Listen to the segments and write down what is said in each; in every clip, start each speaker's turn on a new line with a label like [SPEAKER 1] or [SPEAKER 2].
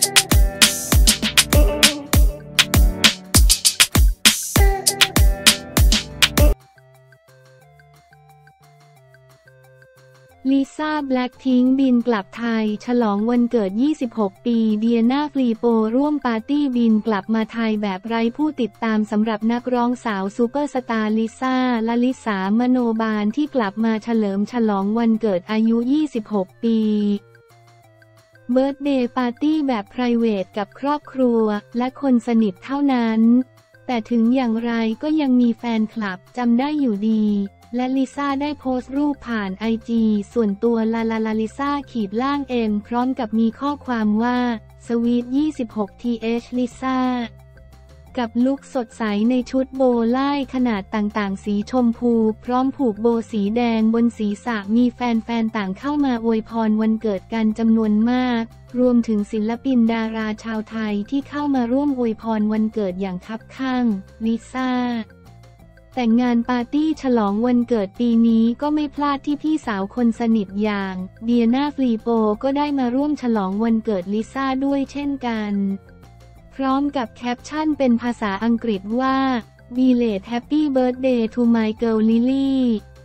[SPEAKER 1] ลิซ่าแบล็คพิงค์บินกลับไทยฉลองวันเกิด 26 ปีเดียนาฟลีโปร่วมปาร์ตี้บินกลับมาไทยแบบไร้ผู้ติดตามสำหรับนักร้องสาวซูเปอร์สตาร์ลิซ่าลลิสามโนบาลที่กลับมาเฉลิมฉลองวันเกิดอายุ 26 ปีเบิร์ธเดย์ปาร์ตี้แบบไพรเวทกับครอบครัวและคนสนิทเท่านั้นแต่ถึงอย่างไรก็ยังมีแฟนคลับจำได้อยู่ดีและลิซ่าได้โพสต์รูปผ่านไอจีส่วนตัวลาลิซ่า-เอ็มพร้อมกับมีข้อความว่าสวีท 26th ลิซ่ากับลุคสดใสในชุดโบว์ไล่ขนาดต่างๆสีชมพูพร้อมผูกโบว์สีแดงบนศีรษะมีแฟนๆต่างเข้ามาอวยพรวันเกิดกันจำนวนมากรวมถึงศิลปินดาราชาวไทยที่เข้ามาร่วมอวยพรวันเกิดอย่างคับคั่งลิซ่าแต่งานปาร์ตี้ฉลองวันเกิดปีนี้ก็ไม่พลาดที่พี่สาวคนสนิทอย่างเดียนาฟลีโปก็ได้มาร่วมฉลองวันเกิดลิซ่าด้วยเช่นกันพร้อมกับแคปชั่นเป็นภาษาอังกฤษว่า Belated Happy Birthday to my girl Lily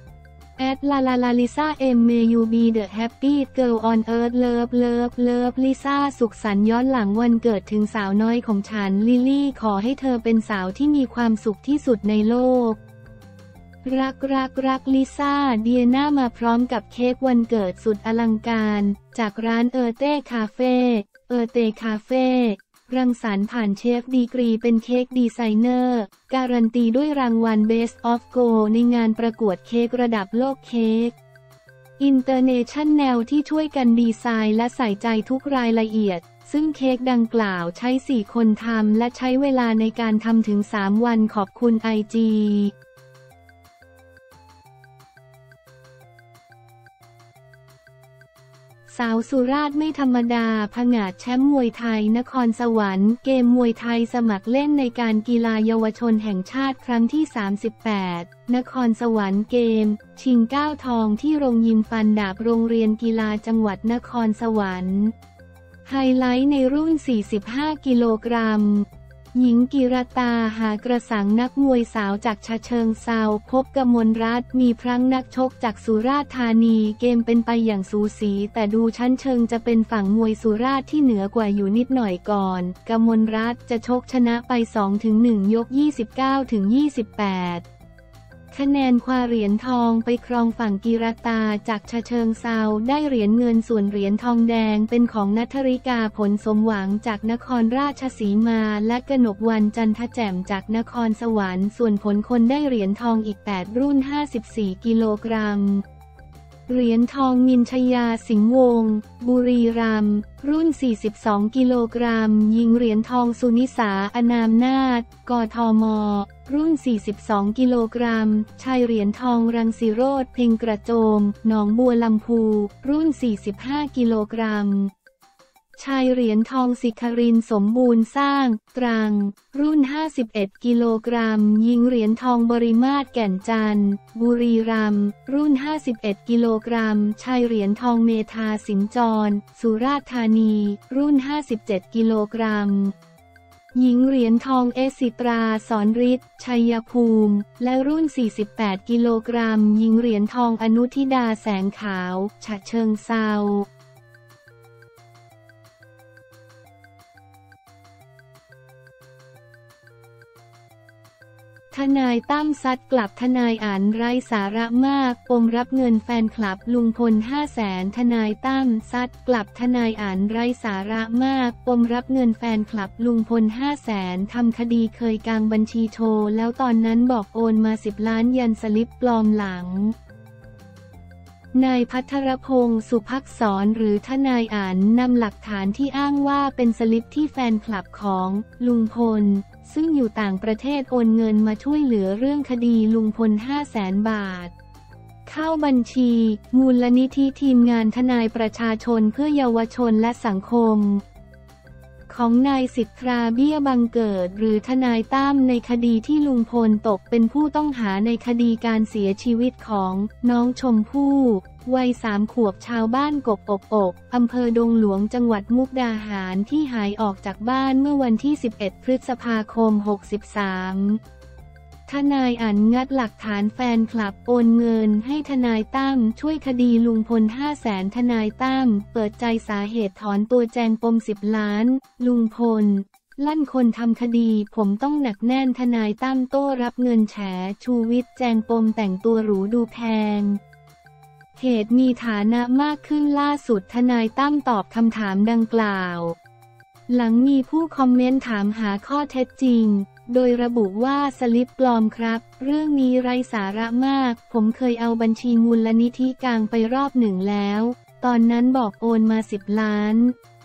[SPEAKER 1] at la Lisa M May you be the happy girl on earth love ลิซ่าสุขสันต์ย้อนหลังวันเกิดถึงสาวน้อยของฉันลิลี่ขอให้เธอเป็นสาวที่มีความสุขที่สุดในโลกรักลิซ่าเดียน่ามาพร้อมกับเค้กวันเกิดสุดอลังการจากร้านเต้คาเฟ่รังสรรค์ผ่านเชฟดีกรีเป็นเค้กดีไซเนอร์การันตีด้วยรางวัล Best of Gold ในงานประกวดเค้กระดับโลกเค้กอินเตอร์เนชั่นแนลที่ช่วยกันดีไซน์และใส่ใจทุกรายละเอียดซึ่งเค้กดังกล่าวใช้4 คนทำและใช้เวลาในการทำถึง3 วันขอบคุณIGสาวสุราษฎร์ไม่ธรรมดาผงาดแชมป์มวยไทยนครสวรรค์เกมมวยไทยสมัครเล่นในการกีฬาเยาวชนแห่งชาติครั้งที่ 38 นครสวรรค์เกมชิง9 ทองที่โรงยิมฟันดาบโรงเรียนกีฬาจังหวัดนครสวรรค์ไฮไลท์ในรุ่น 45 กิโลกรัมหญิงกิรตาหากระสังนักมวยสาวจากฉะเชิงเทราพบกมลรัตน์มีพรั้งนักชกจากสุราษฎร์ธานีเกมเป็นไปอย่างสูสีแต่ดูชั้นเชิงจะเป็นฝั่งมวยสุราษฎร์ที่เหนือกว่าอยู่นิดหน่อยก่อนกมลรัตน์จะชกชนะไป 2-1 ยก 29-28คะแนนคว้าเหรียญทองไปครองฝั่งกิรตาจากฉะเชิงเทราได้เหรียญเงินส่วนเหรียญทองแดงเป็นของณัฐริกาผลสมหวังจากนครราชสีมาและกนกวรรณจันทแจ่มจากนครสวรรค์ส่วนผลคนได้เหรียญทองอีก8 รุ่น 54 กิโลกรัมเหรียญทองมินชยาสิงห์วงศ์บุรีรัมย์รุ่น 42 กิโลกรัมหญิงเหรียญทองสุนิสาอนามนาถกทมรุ่น 42 กิโลกรัมชายเหรียญทองรังสิโรจน์เพ็งกระโจมหนองบัวลำพูรุ่น 45 กิโลกรัมชายเหรียญทองศิครินทร์สมบูรณ์สร้างตรังรุ่น 51 กิโลกรัมหญิงเหรียญทองบริมาตรแก่นจันทร์บุรีรัมย์รุ่น 51 กิโลกรัมชายเหรียญทองเมธาสินจรสุราษฎร์ธานีรุ่น 57 กิโลกรัมหญิงเหรียญทองเอสิตราสอนฤทธิ์ชัยภูมิและรุ่น 48 กิโลกรัมหญิงเหรียญทองอนุทิดาแสงขาวฉะเชิงเทราทนายตั้มซัดกลับทนายอั๋นไร้สาระมากปมรับเงินแฟนคลับลุงพล500,000ทนายตั้มซัดกลับทนายอั๋นไร้สาระมากปมรับเงินแฟนคลับลุงพล500,000ทำคดีเคยกางบัญชีโชว์แล้วตอนนั้นบอกโอนมา10 ล้านยันสลิปปลอมหลังนายภัทรพงศ์สุภักษรหรือทนายอั๋นนำหลักฐานที่อ้างว่าเป็นสลิปที่แฟนคลับของลุงพลซึ่งอยู่ต่างประเทศโอนเงินมาช่วยเหลือเรื่องคดีลุงพล500,000 บาทเข้าบัญชีมูลนิธิทีมงานทนายประชาชนเพื่อเยาวชนและสังคมของนายสิทธาเบี้ยบังเกิดหรือทนายตั้มในคดีที่ลุงพลตกเป็นผู้ต้องหาในคดีการเสียชีวิตของน้องชมพู่วัย3 ขวบชาวบ้านกกอกอกอำเภอดงหลวงจังหวัดมุกดาหารที่หายออกจากบ้านเมื่อวันที่ 11 พฤษภาคม 63ทนายอั๋นงัดหลักฐานแฟนคลับโอนเงินให้ทนายตั้มช่วยคดีลุงพล 500,000 ทนายตั้มเปิดใจสาเหตุถอนตัวแจงปม10 ล้านลุงพลลั่นคนทำคดีผมต้องหนักแน่นทนายตั้มโต้รับเงินแฉชูวิทย์แจงปมแต่งตัวหรูดูแพงเหตุมีฐานะมากขึ้นล่าสุดทนายตั้มตอบคำถามดังกล่าวหลังมีผู้คอมเมนต์ถามหาข้อเท็จจริงโดยระบุว่าสลิปปลอมครับเรื่องนี้ไร้สาระมากผมเคยเอาบัญชีมูลนิธิกลางไปรอบหนึ่งแล้วตอนนั้นบอกโอนมา10 ล้าน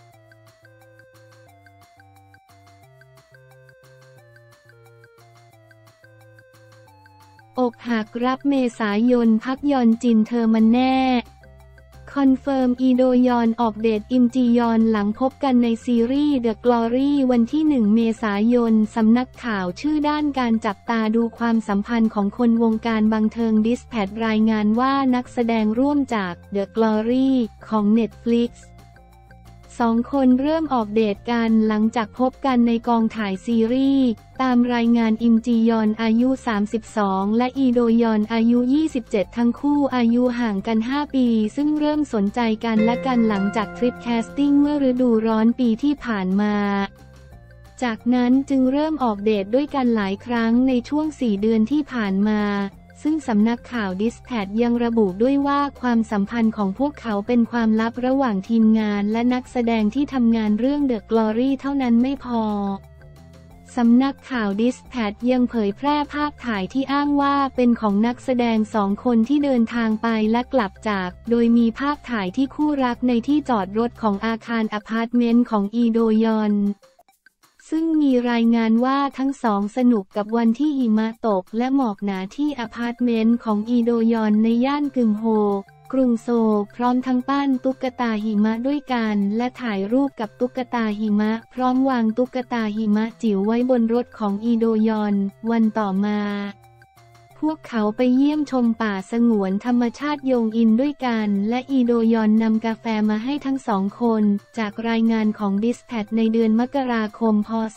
[SPEAKER 1] อกหักรับเมษายนพักยอนจินเธอมันแน่คอนเฟิร์มอีโดยอนออกเดทอิมจียอนหลังพบกันในซีรีส์ The Glory วันที่ 1 เมษายนสำนักข่าวชื่อด้านการจับตาดูความสัมพันธ์ของคนวงการบันเทิงดิสแพทรายงานว่านักแสดงร่วมจาก The Glory ของ Netflix 2 คนเริ่มออกเดทกันหลังจากพบกันในกองถ่ายซีรีส์ตามรายงานอิมจียอนอายุ 32 และอีโดยอนอายุ 27 ทั้งคู่อายุห่างกัน 5 ปีซึ่งเริ่มสนใจกันและกันหลังจากทริปแคสติ้งเมื่อฤดูร้อนปีที่ผ่านมาจากนั้นจึงเริ่มออกเดทด้วยกันหลายครั้งในช่วง 4 เดือนที่ผ่านมาซึ่งสำนักข่าวดิสแพทยังระบุด้วยว่าความสัมพันธ์ของพวกเขาเป็นความลับระหว่างทีมงานและนักแสดงที่ทำงานเรื่อง The Glory เท่านั้นไม่พอสำนักข่าวดิสแพทยังเผยแพร่ภาพถ่ายที่อ้างว่าเป็นของนักแสดง2 คนที่เดินทางไปและกลับจากโดยมีภาพถ่ายที่คู่รักในที่จอดรถของอาคารอพาร์ตเมนต์ของอีโดยอนซึ่งมีรายงานว่าทั้งสองสนุกกับวันที่หิมะตกและหมอกหนาที่อพาร์ตเมนต์ของอีโดยอนในย่านกึมโฮกรุงโซลพร้อมทั้งปั้นตุ๊กตาหิมะด้วยกันและถ่ายรูปกับตุ๊กตาหิมะพร้อมวางตุ๊กตาหิมะจิ๋วไว้บนรถของอีโดยอนวันต่อมาพวกเขาไปเยี่ยมชมป่าสงวนธรรมชาติโยงอินด้วยกันและอีโดยอนนำกาแฟมาให้ทั้ง2 คนจากรายงานของดิสแพทในเดือนมกราคมพ.ศ.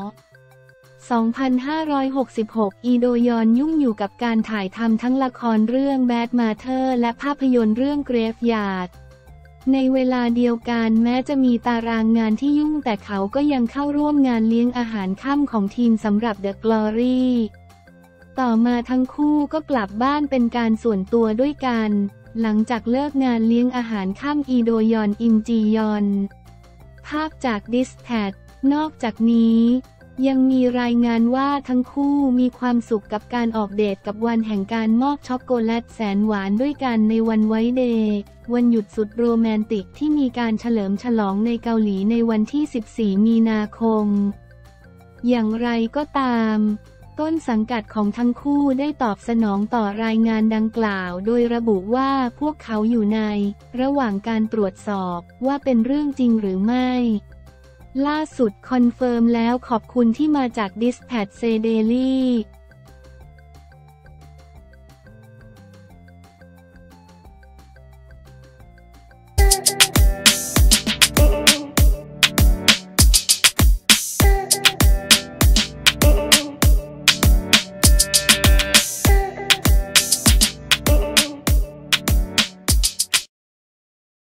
[SPEAKER 1] 2566 อีโดยอนยุ่งอยู่กับการถ่ายทำทั้งละครเรื่อง Bad Mother และภาพยนตร์เรื่อง Graveyard ในเวลาเดียวกันแม้จะมีตารางงานที่ยุ่งแต่เขาก็ยังเข้าร่วมงานเลี้ยงอาหารค่ำของทีมสำหรับ The Gloryต่อมาทั้งคู่ก็กลับบ้านเป็นการส่วนตัวด้วยกันหลังจากเลิกงานเลี้ยงอาหารค่ำอีโดยอนอิมจียอนภาพจากดิสแพทนอกจากนี้ยังมีรายงานว่าทั้งคู่มีความสุขกับการออกเดทกับวันแห่งการมอบช็อกโกแลตแสนหวานด้วยกันในวันไว้เดย์วันหยุดสุดโรแมนติกที่มีการเฉลิมฉลองในเกาหลีในวันที่ 14 มีนาคมอย่างไรก็ตามต้นสังกัดของทั้งคู่ได้ตอบสนองต่อรายงานดังกล่าวโดยระบุว่าพวกเขาอยู่ในระหว่างการตรวจสอบว่าเป็นเรื่องจริงหรือไม่ล่าสุดคอนเฟิร์มแล้วขอบคุณที่มาจาก Dispatch Daily